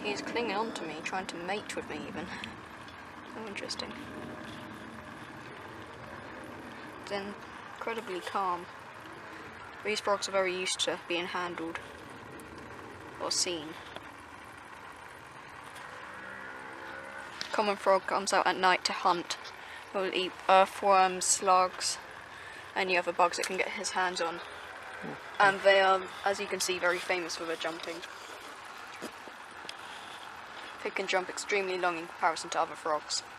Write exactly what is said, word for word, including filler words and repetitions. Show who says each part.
Speaker 1: He's clinging on to me, trying to mate with me even. So interesting. Then incredibly calm. These frogs are very used to being handled or seen. Common frog comes out at night to hunt. It will eat earthworms, slugs, any other bugs it can get his hands on. Mm. And they are, as you can see, very famous for their jumping. They can jump extremely long in comparison to other frogs.